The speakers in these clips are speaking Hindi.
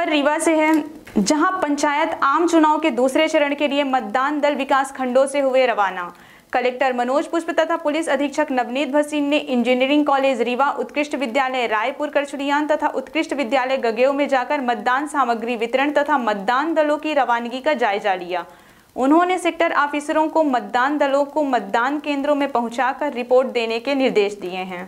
खबर रीवा से है, जहां पंचायत आम चुनाव के दूसरे चरण के लिए मतदान दल विकास खंडों से हुए रवाना। कलेक्टर मनोज पुष्प तथा पुलिस अधीक्षक नवनीत भसीन ने इंजीनियरिंग कॉलेज रीवा, उत्कृष्ट विद्यालय रायपुर करचुलियान तथा उत्कृष्ट विद्यालय गगेव में जाकर मतदान सामग्री वितरण तथा मतदान दलों की रवानगी का जायजा लिया। उन्होंने सेक्टर ऑफिसरों को मतदान दलों को मतदान केंद्रों में पहुंचाकर रिपोर्ट देने के निर्देश दिए हैं।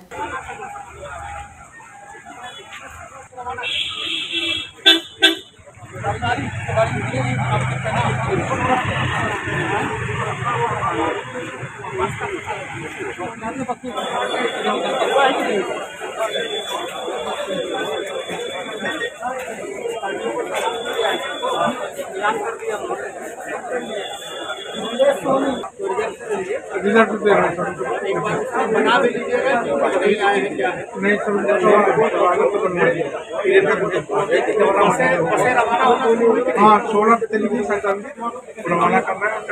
बना भी लीजिएगा, नहीं आए हैं क्या है? नहीं रवाना होना। हाँ, 16 तरीके से रवाना करना है।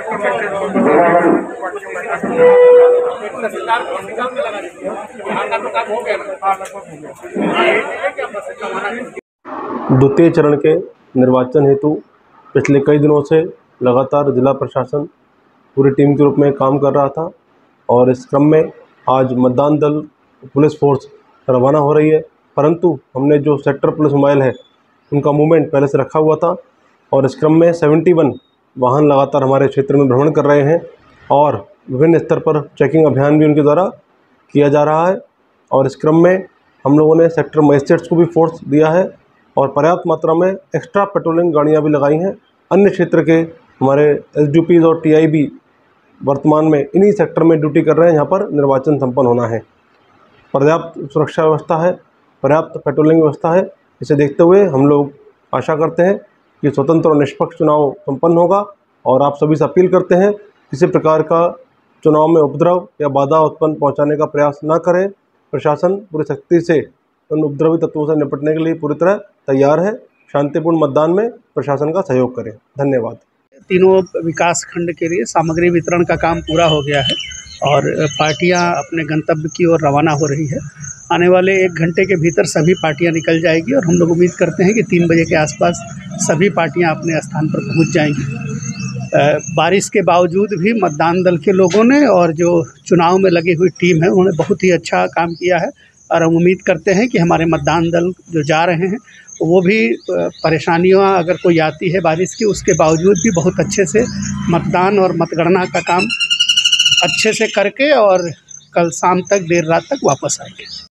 द्वितीय चरण के निर्वाचन हेतु पिछले कई दिनों से लगातार जिला प्रशासन पूरी टीम के रूप में काम कर रहा था और इस क्रम में आज मतदान दल पुलिस फोर्स रवाना हो रही है। परंतु हमने जो सेक्टर पुलिस मोबाइल है उनका मूवमेंट पहले से रखा हुआ था और इस क्रम में 71 वाहन लगातार हमारे क्षेत्र में भ्रमण कर रहे हैं और विभिन्न स्तर पर चेकिंग अभियान भी उनके द्वारा किया जा रहा है। और इस क्रम में हम लोगों ने सेक्टर मजिस्ट्रेट्स को भी फोर्स दिया है और पर्याप्त मात्रा में एक्स्ट्रा पेट्रोलिंग गाड़ियाँ भी लगाई हैं। अन्य क्षेत्र के हमारे एसडीपीज और टीआईबी वर्तमान में इन्हीं सेक्टर में ड्यूटी कर रहे हैं जहाँ पर निर्वाचन संपन्न होना है। पर्याप्त सुरक्षा व्यवस्था है, पर्याप्त पेट्रोलिंग व्यवस्था है। इसे देखते हुए हम लोग आशा करते हैं कि स्वतंत्र और निष्पक्ष चुनाव संपन्न होगा और आप सभी से अपील करते हैं किसी प्रकार का चुनाव में उपद्रव या बाधा उत्पन्न पहुंचाने का प्रयास न करें। प्रशासन पूरी सख्ती से उन उपद्रवी तत्वों से निपटने के लिए पूरी तरह तैयार है। शांतिपूर्ण मतदान में प्रशासन का सहयोग करें। धन्यवाद। तीनों विकास खंड के लिए सामग्री वितरण का काम पूरा हो गया है और पार्टियां अपने गंतव्य की ओर रवाना हो रही है। आने वाले 1 घंटे के भीतर सभी पार्टियां निकल जाएगी और हम लोग उम्मीद करते हैं कि 3 बजे के आसपास सभी पार्टियां अपने स्थान पर पहुंच जाएंगी। बारिश के बावजूद भी मतदान दल के लोगों ने और जो चुनाव में लगी हुई टीम है उन्होंने बहुत ही अच्छा काम किया है और हम उम्मीद करते हैं कि हमारे मतदान दल जो जा रहे हैं वो भी परेशानियां अगर कोई आती है बारिश की, उसके बावजूद भी बहुत अच्छे से मतदान और मतगणना का काम अच्छे से करके और कल शाम तक देर रात तक वापस आएंगे।